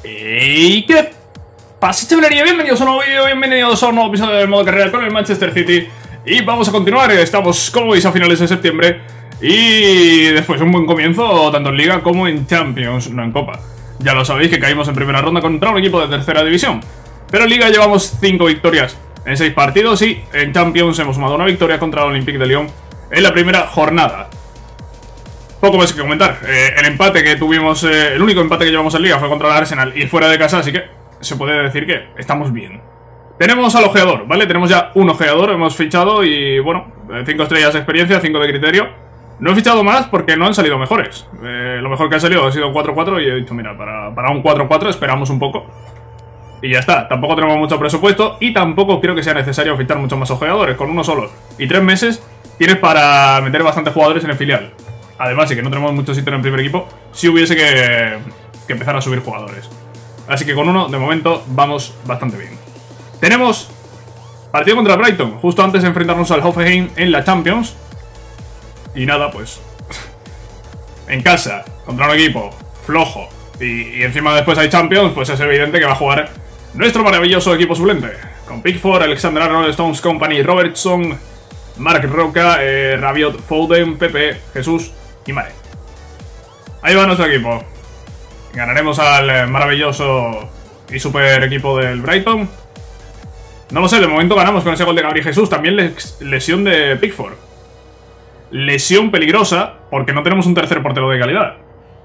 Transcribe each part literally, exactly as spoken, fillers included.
¿Y qué pasa, chavalería? Bienvenidos a un nuevo vídeo, bienvenidos a un nuevo episodio del modo carrera con el Manchester City. Y vamos a continuar, estamos como veis a finales de septiembre. Y después un buen comienzo tanto en Liga como en Champions, no en Copa. Ya lo sabéis que caímos en primera ronda contra un equipo de tercera división. Pero en Liga llevamos cinco victorias en seis partidos y en Champions hemos sumado una victoria contra el Olympique de Lyon en la primera jornada. Poco más que comentar, eh, el empate que tuvimos, eh, el único empate que llevamos en Liga fue contra el Arsenal y fuera de casa, así que se puede decir que estamos bien. Tenemos al ojeador, ¿vale? Tenemos ya un ojeador, hemos fichado y bueno, cinco estrellas de experiencia, cinco de criterio. No he fichado más porque no han salido mejores. Eh, lo mejor que ha salido ha sido un cuatro cuatro y he dicho, mira, para, para un cuatro cuatro esperamos un poco. Y ya está, tampoco tenemos mucho presupuesto y tampoco creo que sea necesario fichar muchos más ojeadores. Con uno solo y tres meses tienes para meter bastantes jugadores en el filial. Además, sí que no tenemos mucho sitio en el primer equipo si hubiese que, que empezar a subir jugadores. Así que con uno, de momento, vamos bastante bien. Tenemos partido contra el Brighton, justo antes de enfrentarnos al Hoffenheim en la Champions. Y nada, pues en casa, contra un equipo flojo y, y encima después hay Champions, pues es evidente que va a jugar nuestro maravilloso equipo suplente. Con Pickford, Alexander Arnold, Stones Company, Robertson, Mark Roca, eh, Rabiot, Foden, Pepe, Jesús y Mare. Ahí va nuestro equipo. Ganaremos al maravilloso y super equipo del Brighton. No lo sé, de momento ganamos con ese gol de Gabriel Jesús. También les lesión de Pickford. Lesión peligrosa porque no tenemos un tercer portero de calidad.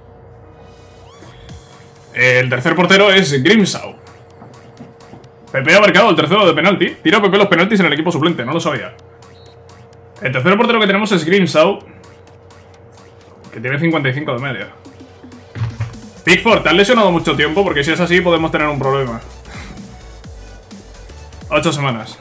El tercer portero es Grimshaw. Pepe ha marcado el tercero de penalti. Tira Pepe los penaltis en el equipo suplente, no lo sabía. El tercer portero que tenemos es Grimshaw, que tiene cincuenta y cinco de media. Pickford, te has lesionado mucho tiempo, porque si es así podemos tener un problema. Ocho semanas.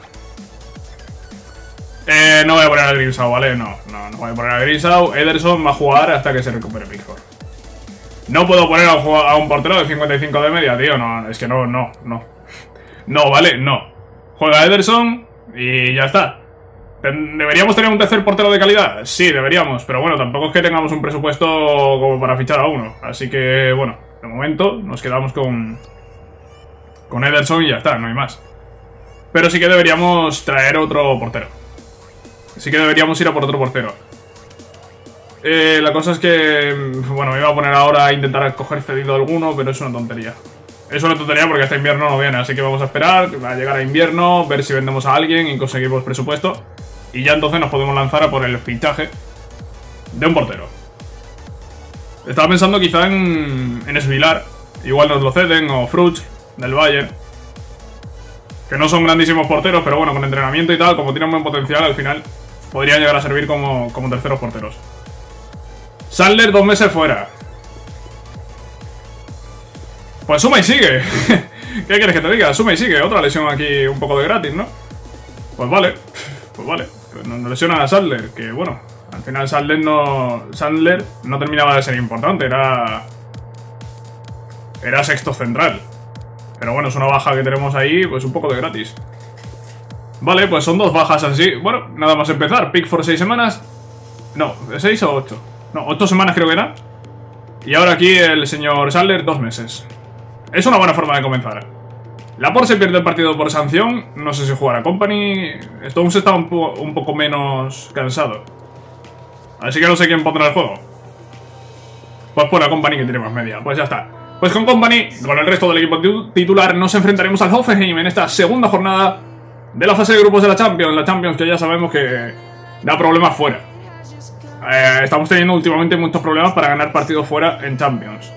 Eh, no voy a poner a Grimshaw, ¿vale? No, no, no voy a poner a Grimshaw. Ederson va a jugar hasta que se recupere Pickford. No puedo poner a un, a un portero de cincuenta y cinco de media, tío. No, es que no, no, no. No, ¿vale? No. Juega Ederson y ya está. ¿Deberíamos tener un tercer portero de calidad? Sí, deberíamos, pero bueno, tampoco es que tengamos un presupuesto como para fichar a uno. Así que, bueno, de momento nos quedamos con con Ederson y ya está, no hay más. Pero sí que deberíamos traer otro portero. Sí que deberíamos ir a por otro portero. Eh, la cosa es que, bueno, me iba a poner ahora a intentar coger cedido alguno, pero es una tontería. Es una tontería porque hasta invierno no viene, así que vamos a esperar, va a llegar a invierno, ver si vendemos a alguien y conseguimos presupuesto. Y ya entonces nos podemos lanzar a por el fichaje de un portero. Estaba pensando quizá en, en Svilar. Igual nos lo ceden, o Fruch, del Bayern. Que no son grandísimos porteros, pero bueno, con entrenamiento y tal, como tienen buen potencial, al final podrían llegar a servir como, como terceros porteros. Sandler, dos meses fuera. Pues suma y sigue. ¿Qué quieres que te diga? Suma y sigue. Otra lesión aquí un poco de gratis, ¿no? Pues vale. Pues vale. Nos lesionan a Sandler, que bueno, al final Sandler no, Sandler no terminaba de ser importante, era era sexto central. Pero bueno, es una baja que tenemos ahí, pues un poco de gratis. Vale, pues son dos bajas así. Bueno, nada más empezar. Pickford seis semanas. No, seis o ocho. No, ocho semanas creo que era. Y ahora aquí el señor Sandler, dos meses. Es una buena forma de comenzar. Laporte se pierde el partido por sanción. No sé si jugará Company. Stones está un, po un poco menos cansado. Así que no sé quién pondrá el juego. Pues por la Company, que tiene más media. Pues ya está. Pues con Company, con el resto del equipo titular, nos enfrentaremos al Hoffenheim en esta segunda jornada de la fase de grupos de la Champions. La Champions que ya sabemos que da problemas fuera. Eh, estamos teniendo últimamente muchos problemas para ganar partidos fuera en Champions.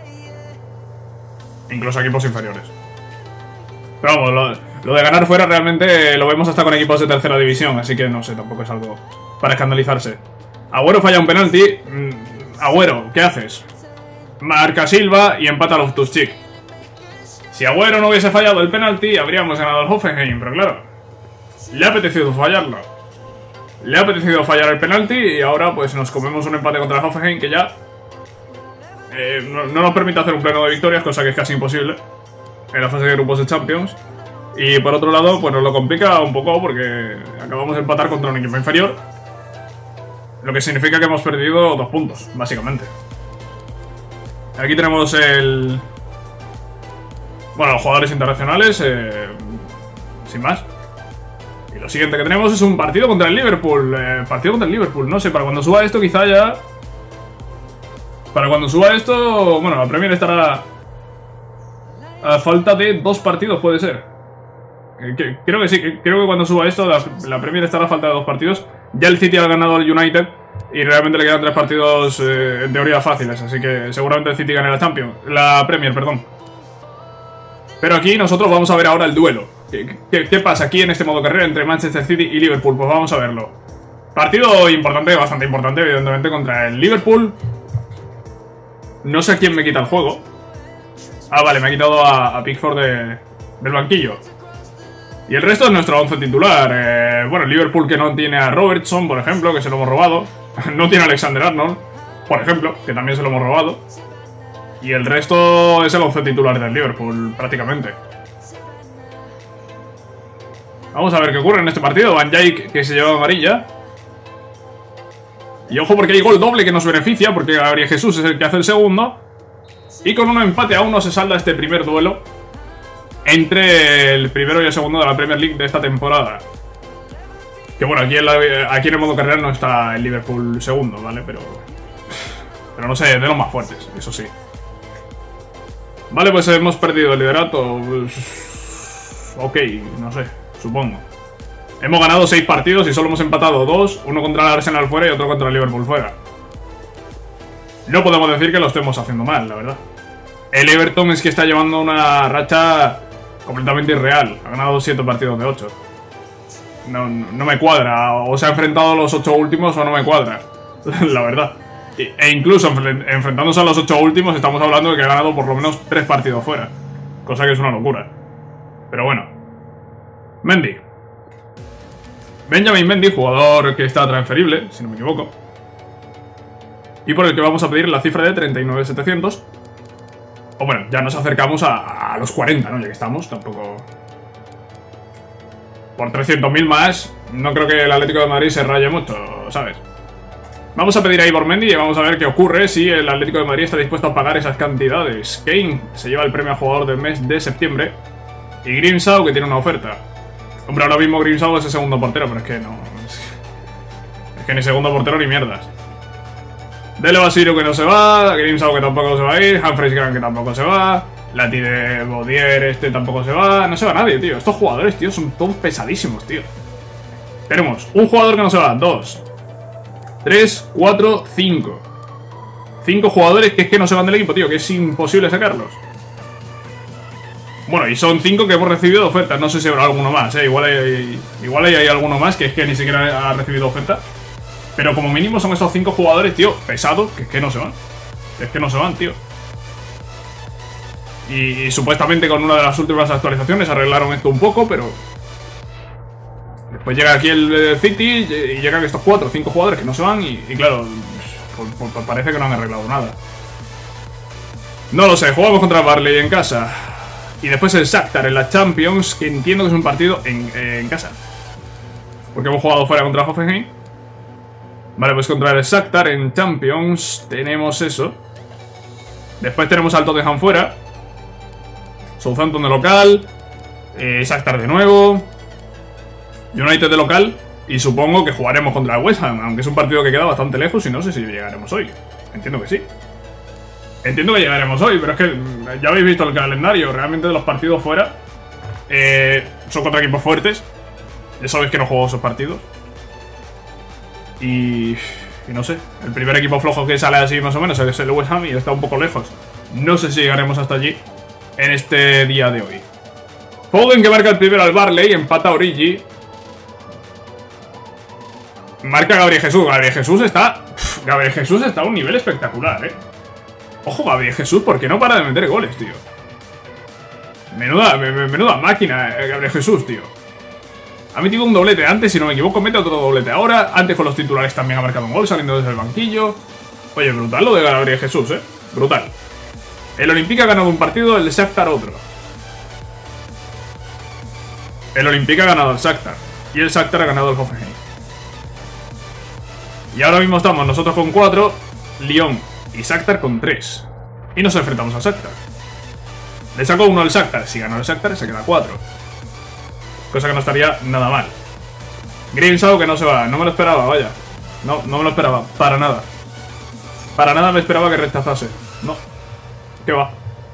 Incluso equipos inferiores. Pero vamos, lo, lo de ganar fuera realmente lo vemos hasta con equipos de tercera división, así que no sé, tampoco es algo para escandalizarse. Agüero falla un penalti. Agüero, ¿qué haces? Marca Silva y empata a Loftus-Cheek. Si Agüero no hubiese fallado el penalti, habríamos ganado al Hoffenheim, pero claro, le ha apetecido fallarlo. Le ha apetecido fallar el penalti y ahora pues nos comemos un empate contra el Hoffenheim que ya eh, no, no nos permite hacer un pleno de victorias, cosa que es casi imposible en la fase de grupos de Champions. Y por otro lado, pues nos lo complica un poco porque acabamos de empatar contra un equipo inferior, lo que significa que hemos perdido dos puntos, básicamente. Aquí tenemos el Bueno, los jugadores internacionales, eh, sin más. Y lo siguiente que tenemos es un partido contra el Liverpool. Eh, partido contra el Liverpool, no sé, para cuando suba esto quizá ya... Para cuando suba esto, bueno, la Premier estará a falta de dos partidos, puede ser. Eh, que, creo que sí, que, creo que cuando suba esto la, la Premier estará a falta de dos partidos. Ya el City ha ganado al United y realmente le quedan tres partidos eh, en teoría fáciles, así que seguramente el City gane la Champions, la Premier, perdón. Pero aquí nosotros vamos a ver ahora el duelo. ¿Qué, qué, qué pasa aquí en este modo carrera entre Manchester City y Liverpool? Pues vamos a verlo. Partido importante, bastante importante, evidentemente, contra el Liverpool. No sé a quién me quita el juego. Ah, vale, me ha quitado a, a Pickford de, del banquillo. Y el resto es nuestro once titular. Eh, bueno, Liverpool que no tiene a Robertson, por ejemplo, que se lo hemos robado. No tiene a Alexander Arnold, por ejemplo, que también se lo hemos robado. Y el resto es el once titular del Liverpool, prácticamente. Vamos a ver qué ocurre en este partido. Van Dijk, que se lleva amarilla. Y ojo porque hay gol doble que nos beneficia, porque Gabriel Jesús es el que hace el segundo. Y con un empate a uno se salda este primer duelo entre el primero y el segundo de la Premier League de esta temporada. Que bueno, aquí en, la, aquí en el modo carrera no está el Liverpool segundo, ¿vale? Pero, pero no sé, de los más fuertes, eso sí. Vale, pues hemos perdido el liderato. Pues, ok, no sé, supongo. Hemos ganado seis partidos y solo hemos empatado dos. Uno contra el Arsenal fuera y otro contra el Liverpool fuera. No podemos decir que lo estemos haciendo mal, la verdad. El Everton es que está llevando una racha completamente irreal. Ha ganado siete partidos de ocho. No, no, no me cuadra. O se ha enfrentado a los ocho últimos o no me cuadra. La verdad. E incluso enfrentándose a los ocho últimos estamos hablando de que ha ganado por lo menos tres partidos fuera. Cosa que es una locura. Pero bueno. Mendy. Benjamin Mendy, jugador que está transferible, si no me equivoco. Y por el que vamos a pedir la cifra de treinta y nueve mil setecientos. O bueno, ya nos acercamos a, a los cuarenta, ¿no? Ya que estamos, tampoco... Por trescientos mil más, no creo que el Atlético de Madrid se raye mucho, ¿sabes? Vamos a pedir a Ivor Mendy y vamos a ver qué ocurre si el Atlético de Madrid está dispuesto a pagar esas cantidades. Kane se lleva el premio a jugador del mes de septiembre. Y Grimshaw, que tiene una oferta. Hombre, ahora mismo Grimshaw es el segundo portero, pero es que no... Es que ni segundo portero ni mierdas. Dele Basiro que no se va, Grimshaw que tampoco se va a ir, Humphreys Grant que tampoco se va, Lati de Bodier este tampoco se va, no se va nadie, tío. Estos jugadores, tío, son todos pesadísimos, tío. Tenemos un jugador que no se va, dos, tres, cuatro, cinco. Cinco jugadores que es que no se van del equipo, tío, que es imposible sacarlos. Bueno, y son cinco que hemos recibido ofertas. No sé si habrá alguno más, ¿eh? Igual hay, igual hay, hay alguno más que es que ni siquiera ha recibido oferta. Pero como mínimo son estos cinco jugadores, tío, pesados, que es que no se van. Es que no se van, tío. Y, y supuestamente con una de las últimas actualizaciones arreglaron esto un poco, pero... Después llega aquí el, el City y llegan estos cuatro o cinco jugadores que no se van y, y claro, pues, pues, pues parece que no han arreglado nada. No lo sé, jugamos contra Barley en casa. Y después el Shakhtar en la Champions, que entiendo que es un partido en, eh, en casa. Porque hemos jugado fuera contra Hoffenheim. Vale, pues contra el Shakhtar en Champions tenemos eso. Después tenemos al Tottenham fuera. Southampton de local. Eh, Shakhtar de nuevo. United de local. Y supongo que jugaremos contra el West Ham, aunque es un partido que queda bastante lejos y no sé si llegaremos hoy. Entiendo que sí. Entiendo que llegaremos hoy, pero es que ya habéis visto el calendario. Realmente de los partidos fuera eh, son contra equipos fuertes. Ya sabéis que no juego esos partidos. Y, y no sé, el primer equipo flojo que sale así más o menos es el West Ham y está un poco lejos. No sé si llegaremos hasta allí en este día de hoy. Foden que marca el primero al Barley, empata a Origi. Marca Gabriel Jesús. Gabriel Jesús está... Pff, Gabriel Jesús está a un nivel espectacular, eh. Ojo Gabriel Jesús, porque no para de meter goles, tío. Menuda, menuda máquina, eh, Gabriel Jesús, tío. Ha metido un doblete antes, si no me equivoco, mete otro doblete ahora. Antes con los titulares también ha marcado un gol saliendo desde el banquillo. Oye, brutal lo de Gabriel Jesús, eh. Brutal. El Olympique ha ganado un partido, el Shakhtar otro. El Olympique ha ganado al Shakhtar. Y el Shakhtar ha ganado al Hoffenheim. Y ahora mismo estamos nosotros con cuatro, Lyon y Shakhtar con tres. Y nos enfrentamos al Shakhtar. Le saco uno al Shakhtar. Si gano el Shakhtar se queda cuatro. Cosa que no estaría nada mal. Grimshaw que no se va. No me lo esperaba, vaya. No, no me lo esperaba. Para nada. Para nada me esperaba que rechazase. No. ¿Qué va?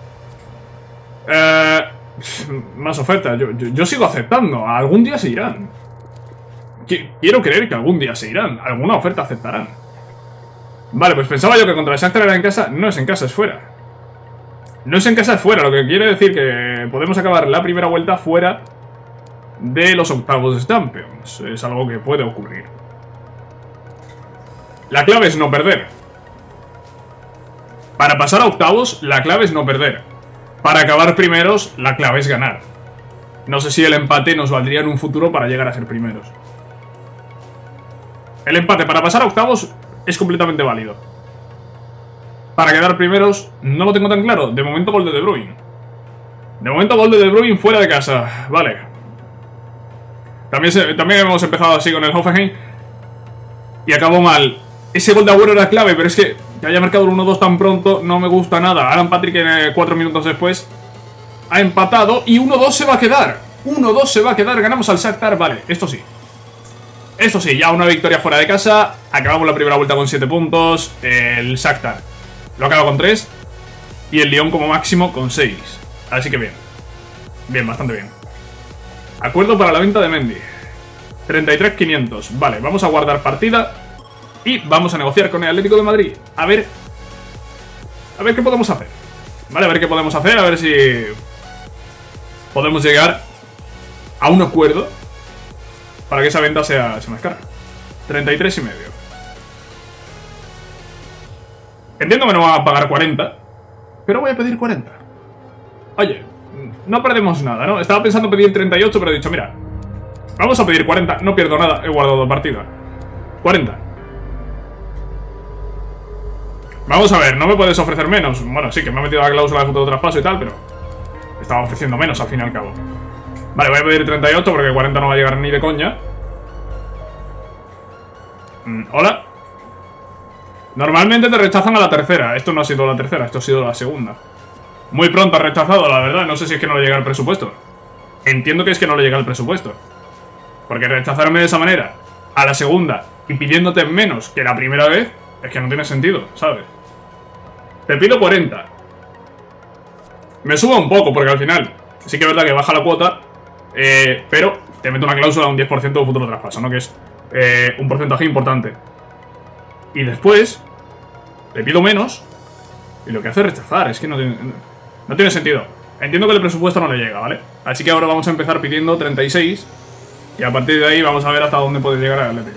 Eh, más ofertas. Yo, yo, yo sigo aceptando. Algún día se irán. Quiero creer que algún día se irán. Alguna oferta aceptarán. Vale, pues pensaba yo que contra el Shakhtar era en casa. No es en casa, es fuera. No es en casa, es fuera. Lo que quiere decir que podemos acabar la primera vuelta fuera de los octavos de Champions. Es algo que puede ocurrir. La clave es no perder. Para pasar a octavos, la clave es no perder. Para acabar primeros, la clave es ganar. No sé si el empate nos valdría en un futuro para llegar a ser primeros. El empate para pasar a octavos es completamente válido. Para quedar primeros, no lo tengo tan claro. De momento, gol de De Bruyne. De momento, gol de De Bruyne fuera de casa. Vale. También, se, también hemos empezado así con el Hoffenheim. Y acabó mal. Ese gol de Agüero era clave, pero es que que haya marcado el uno dos tan pronto no me gusta nada. Alan Patrick, eh, cuatro minutos después, ha empatado y uno dos se va a quedar. uno dos se va a quedar. Ganamos al Shakhtar. Vale, esto sí. Esto sí, ya una victoria fuera de casa. Acabamos la primera vuelta con siete puntos. El Shakhtar lo acaba con tres. Y el Lyon como máximo con seis. Así que bien. Bien, bastante bien. Acuerdo para la venta de Mendy. treinta y tres mil quinientos. Vale, vamos a guardar partida. Y vamos a negociar con el Atlético de Madrid. A ver. A ver qué podemos hacer. Vale, a ver qué podemos hacer. A ver si podemos llegar a un acuerdo para que esa venta sea, sea más cara. treinta y tres y medio. Entiendo que no van a pagar cuarenta, pero voy a pedir cuarenta. Oye, no perdemos nada, ¿no? Estaba pensando pedir treinta y ocho, pero he dicho, mira, vamos a pedir cuarenta, no pierdo nada, he guardado partida. cuarenta. Vamos a ver, no me puedes ofrecer menos. Bueno, sí, que me ha metido la cláusula de futuro traspaso y tal, pero estaba ofreciendo menos al fin y al cabo. Vale, voy a pedir treinta y ocho porque cuarenta no va a llegar ni de coña. Mm, Hola. Normalmente te rechazan a la tercera. Esto no ha sido la tercera, esto ha sido la segunda. Muy pronto ha rechazado, la verdad. No sé si es que no le llega el presupuesto. Entiendo que es que no le llega el presupuesto. Porque rechazarme de esa manera a la segunda y pidiéndote menos que la primera vez es que no tiene sentido, ¿sabes? Te pido cuarenta. Me subo un poco porque al final sí que es verdad que baja la cuota, eh, pero te meto una cláusula de un diez por ciento de futuro traspaso, ¿no? Que es eh, un porcentaje importante. Y después le pido menos y lo que hace es rechazar. Es que no tiene, no tiene sentido. Entiendo que el presupuesto no le llega, ¿vale? Así que ahora vamos a empezar pidiendo treinta y seis y a partir de ahí vamos a ver hasta dónde puede llegar el Atlético.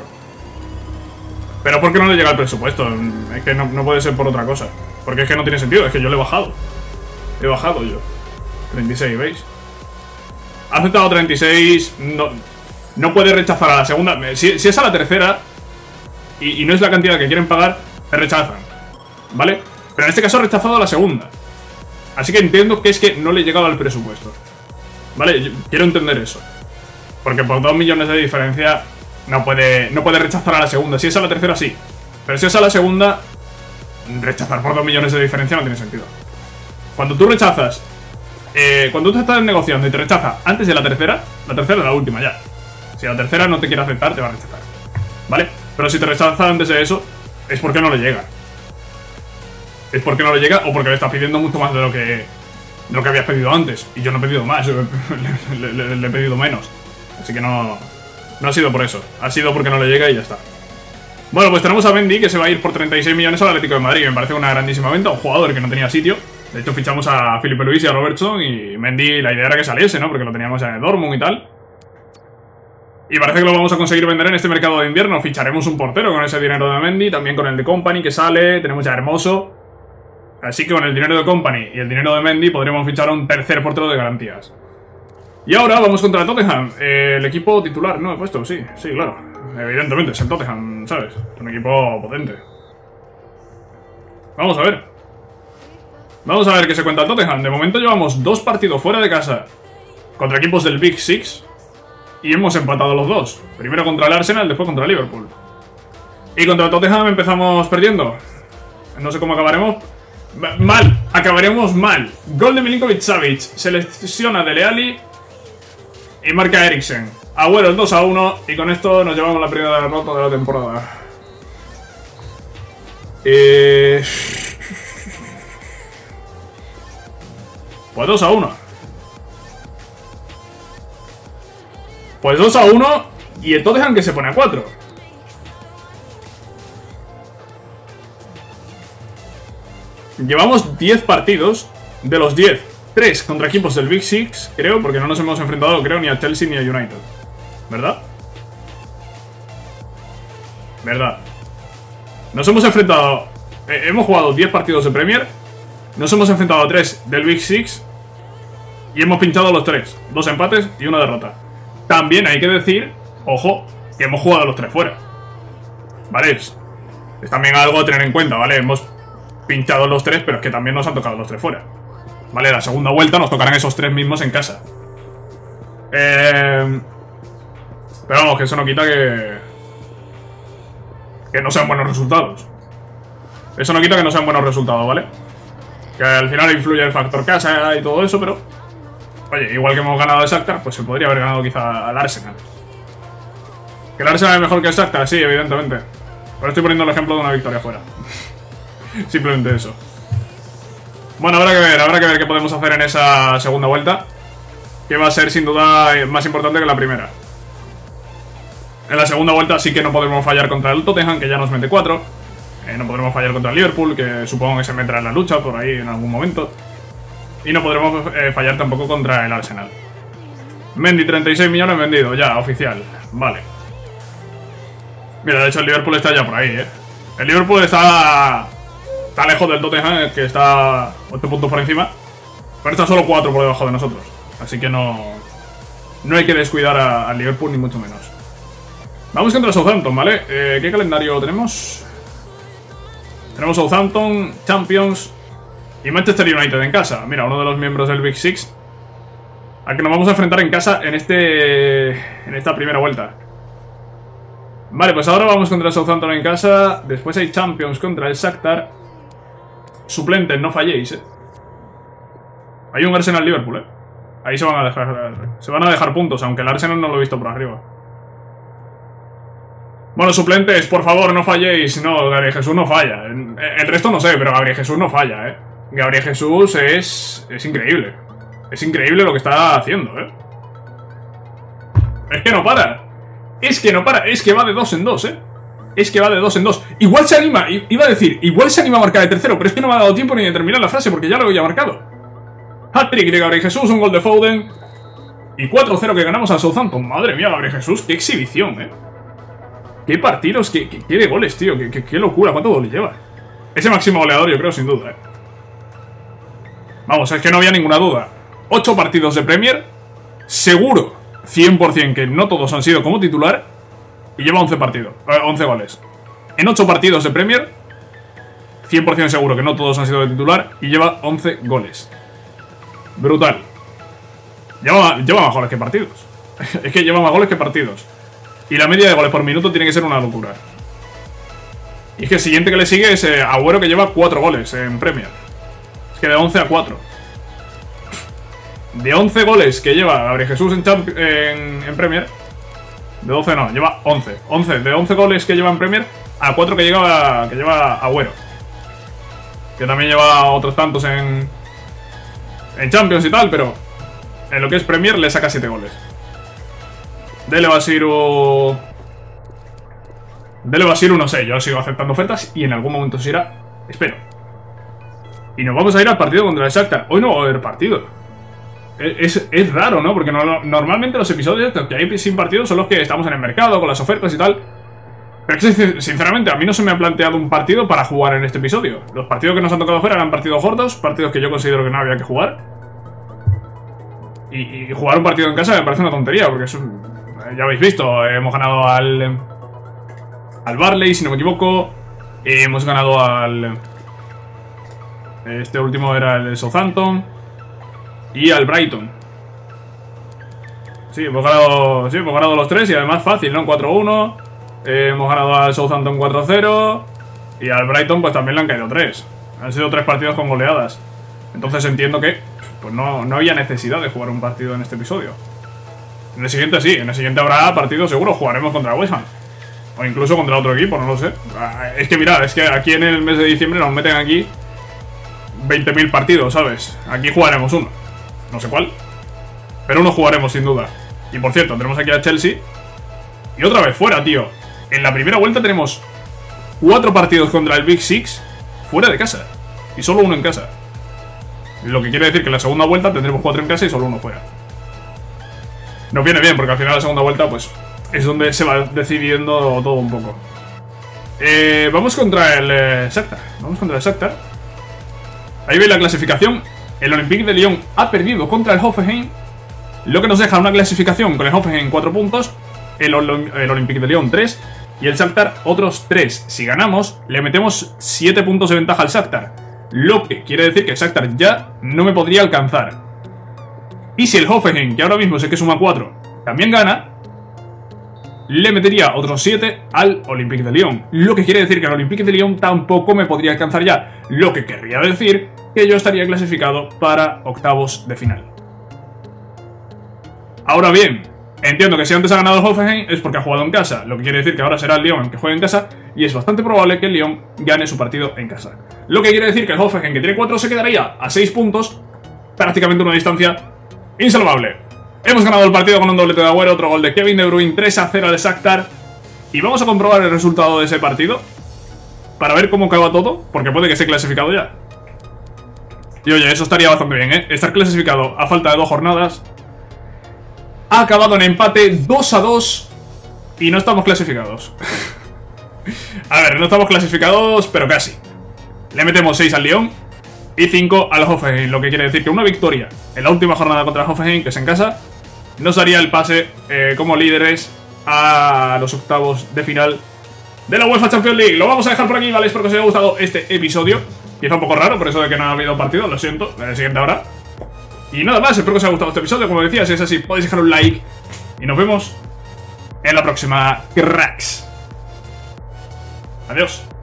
Pero ¿por qué no le llega el presupuesto? Es que no, no puede ser por otra cosa. Porque es que no tiene sentido, es que yo le he bajado. He bajado yo. treinta y seis, ¿veis? Ha aceptado treinta y seis. No, no puede rechazar a la segunda. Si, si es a la tercera y, y no es la cantidad que quieren pagar, me rechazan, ¿vale? Pero en este caso ha rechazado a la segunda. Así que entiendo que es que no le llegaba el presupuesto, ¿vale? Yo quiero entender eso. Porque por dos millones de diferencia no puede, no puede rechazar a la segunda. Si es a la tercera, sí. Pero si es a la segunda, rechazar por dos millones de diferencia no tiene sentido. Cuando tú rechazas, eh, cuando tú estás negociando y te rechaza antes de la tercera, la tercera es la última ya. Si la tercera no te quiere aceptar, te va a rechazar, ¿vale? Pero si te rechaza antes de eso, es porque no le llega. Es porque no le llega o porque le estás pidiendo mucho más de lo que, de lo que habías pedido antes. Y yo no he pedido más, le, le, le, le he pedido menos. Así que no, no ha sido por eso. Ha sido porque no le llega y ya está. Bueno, pues tenemos a Mendy, que se va a ir por treinta y seis millones al Atlético de Madrid, que me parece una grandísima venta. Un jugador que no tenía sitio. De hecho, fichamos a Filipe Luis y a Robertson. Y Mendy, la idea era que saliese, ¿no? Porque lo teníamos ya en Dortmund y tal. Y parece que lo vamos a conseguir vender en este mercado de invierno. Ficharemos un portero con ese dinero de Mendy. También con el de Kompany que sale. Tenemos ya a Hermoso. Así que con el dinero de Kompany y el dinero de Mendy podremos fichar a un tercer portero de garantías. Y ahora vamos contra el Tottenham. Eh, el equipo titular, ¿no? He puesto, sí, sí, claro. Evidentemente, es el Tottenham, ¿sabes? Un equipo potente. Vamos a ver. Vamos a ver qué se cuenta el Tottenham. De momento llevamos dos partidos fuera de casa contra equipos del Big Six. Y hemos empatado los dos. Primero contra el Arsenal, después contra el Liverpool. Y contra el Tottenham empezamos perdiendo. No sé cómo acabaremos. Mal. acabaremos mal. Gol de Milinkovic-Savic. Se lesiona Dele Alli y marca Eriksen. Agüero el dos a uno y con esto nos llevamos la primera derrota de la temporada. Eh... Pues dos a uno. Pues dos a uno y el Tottenham que se pone a cuatro. Llevamos diez partidos. De los diez, tres contra equipos del Big Six, creo, porque no nos hemos enfrentado, creo, ni a Chelsea ni a United. ¿Verdad? ¿Verdad? Nos hemos enfrentado... Eh, hemos jugado diez partidos de Premier. Nos hemos enfrentado a tres del Big Six. Y hemos pinchado los tres. Dos empates y una derrota. También hay que decir, ojo, que hemos jugado los tres fuera. ¿Vale? Es, es también algo a tener en cuenta, ¿vale? Hemos pinchado los tres, pero es que también nos han tocado los tres fuera. ¿Vale? La segunda vuelta nos tocarán esos tres mismos en casa. Eh... Pero vamos, que eso no quita que... Que no sean buenos resultados. Eso no quita que no sean buenos resultados, ¿vale? Que al final influye el factor casa y todo eso, pero... Oye, igual que hemos ganado el Shakhtar, pues se podría haber ganado quizá al Arsenal. ¿Que el Arsenal es mejor que el Shakhtar? Sí, evidentemente. Pero estoy poniendo el ejemplo de una victoria fuera. Simplemente eso. Bueno, habrá que ver, habrá que ver qué podemos hacer en esa segunda vuelta, que va a ser sin duda más importante que la primera. En la segunda vuelta sí que no podremos fallar contra el Tottenham, que ya nos mete cuatro. Eh, no podremos fallar contra el Liverpool, que supongo que se meterá en la lucha por ahí en algún momento. Y no podremos eh, fallar tampoco contra el Arsenal. Mendy, treinta y seis millones vendido, ya, oficial. Vale. Mira, de hecho el Liverpool está ya por ahí, ¿eh? El Liverpool está... Está lejos del Tottenham, que está ocho puntos por encima. Pero está solo cuatro por debajo de nosotros. Así que no... No hay que descuidar al Liverpool, ni mucho menos. Vamos contra Southampton, ¿vale? Eh, ¿Qué calendario tenemos? Tenemos Southampton, Champions y Manchester United en casa. Mira, uno de los miembros del Big Six al que nos vamos a enfrentar en casa en este en esta primera vuelta. Vale, pues ahora vamos contra Southampton en casa. Después hay Champions contra el Shakhtar. Suplentes, no falléis, eh. Hay un Arsenal-Liverpool, eh. Ahí se van a dejar Se van a dejar puntos, aunque el Arsenal no lo he visto por arriba. Bueno, suplentes, por favor, no falléis. No, Gabriel Jesús no falla. El resto no sé, pero Gabriel Jesús no falla, eh. Gabriel Jesús es... Es increíble. Es increíble lo que está haciendo, eh. Es que no para. Es que no para. Es que va de dos en dos, eh. Es que va de dos en dos. Igual se anima, iba a decir, igual se anima a marcar el tercero, pero es que no me ha dado tiempo ni de terminar la frase porque ya lo había marcado. Hat-trick de Gabriel Jesús, un gol de Foden. Y cuatro cero que ganamos a Southampton. Madre mía, Gabriel Jesús, qué exhibición, eh. Qué partidos, qué, qué, qué de goles, tío. Qué, qué, qué locura, cuánto goles lleva. Ese máximo goleador, yo creo, sin duda, eh. Vamos, es que no había ninguna duda. Ocho partidos de Premier. Seguro, cien por cien, que no todos han sido como titular. Y lleva once partidos, eh, once goles. En ocho partidos de Premier, cien por cien seguro que no todos han sido de titular. Y lleva once goles. Brutal. Lleva, lleva más goles que partidos. Es que lleva más goles que partidos. Y la media de goles por minuto tiene que ser una locura. Y es que el siguiente que le sigue es eh, Agüero, que lleva cuatro goles en Premier. Es que de once a cuatro. De once goles que lleva Gabriel Jesús en, en, en Premier. De doce no, lleva once. once. De once goles que lleva en Premier a cuatro que, llega, que lleva Agüero. Que también lleva otros tantos en, en Champions y tal, pero en lo que es Premier le saca siete goles. Dele Basiru... Dele Basiru, no sé, yo sigo aceptando ofertas y en algún momento se irá. Espero. Y nos vamos a ir al partido contra el Shakhtar. Hoy no va a haber partido. Es, es, es raro, ¿no? Porque no, normalmente los episodios que hay sin partido son los que estamos en el mercado, con las ofertas y tal. Pero es que, sinceramente, a mí no se me ha planteado un partido para jugar en este episodio. Los partidos que nos han tocado fuera eran partidos gordos, partidos que yo considero que no había que jugar. Y, y jugar un partido en casa me parece una tontería, porque es un... Ya habéis visto, hemos ganado al... Al Barley, si no me equivoco. Hemos ganado al... Este último era el Southampton. Y al Brighton. Sí, hemos ganado, sí, hemos ganado los tres y además fácil, ¿no? cuatro uno. Eh, hemos ganado al Southampton cuatro cero. Y al Brighton pues también le han caído tres. Han sido tres partidos con goleadas. Entonces entiendo que pues no, no había necesidad de jugar un partido en este episodio. En el siguiente sí, en el siguiente habrá partido seguro, jugaremos contra West Ham. O incluso contra otro equipo, no lo sé. Es que mirad, es que aquí en el mes de diciembre nos meten aquí veinte mil partidos, ¿sabes? Aquí jugaremos uno. No sé cuál. Pero uno jugaremos sin duda. Y por cierto, tenemos aquí a Chelsea. Y otra vez fuera, tío. En la primera vuelta tenemos cuatro partidos contra el Big Six fuera de casa. Y solo uno en casa. Lo que quiere decir que en la segunda vuelta tendremos cuatro en casa y solo uno fuera. Nos viene bien, porque al final de la segunda vuelta, pues, es donde se va decidiendo todo un poco. Eh, vamos contra el eh, Shakhtar. Vamos contra el Shakhtar. Ahí veis la clasificación. El Olympique de Lyon ha perdido contra el Hoffenheim, lo que nos deja una clasificación con el Hoffenheim en cuatro puntos, el, el Olympique de Lyon tres y el Shakhtar otros tres. Si ganamos, le metemos siete puntos de ventaja al Shakhtar, lo que quiere decir que el Shakhtar ya no me podría alcanzar. Y si el Hoffenheim, que ahora mismo sé que suma cuatro, también gana, le metería otros siete al Olympique de Lyon, lo que quiere decir que el Olympique de Lyon tampoco me podría alcanzar ya, lo que querría decir que yo estaría clasificado para octavos de final. Ahora bien, entiendo que si antes ha ganado el Hoffenheim es porque ha jugado en casa, lo que quiere decir que ahora será el Lyon el que juegue en casa, y es bastante probable que el Lyon gane su partido en casa. Lo que quiere decir que el Hoffenheim, que tiene cuatro, se quedaría a seis puntos, prácticamente una distancia insalvable. Hemos ganado el partido con un doblete de Agüero, otro gol de Kevin De Bruyne, tres a cero al Shakhtar, y vamos a comprobar el resultado de ese partido para ver cómo acaba todo, porque puede que esté clasificado ya. Y oye, eso estaría bastante bien, ¿eh? Estar clasificado a falta de dos jornadas. Ha acabado en empate dos a dos y no estamos clasificados. A ver, no estamos clasificados, pero casi. Le metemos seis al Lyon y cinco al Hoffenheim, lo que quiere decir que una victoria en la última jornada contra el Hoffenheim, que es en casa, nos daría el pase eh, como líderes a los octavos de final de la UEFA Champions League. Lo vamos a dejar por aquí, ¿vale? Espero que os haya gustado este episodio. Quizá un poco raro, por eso de que no ha habido partido, lo siento, en el siguiente hora. Y nada más, espero que os haya gustado este episodio. Como decía, si es así, podéis dejar un like. Y nos vemos en la próxima, cracks. Adiós.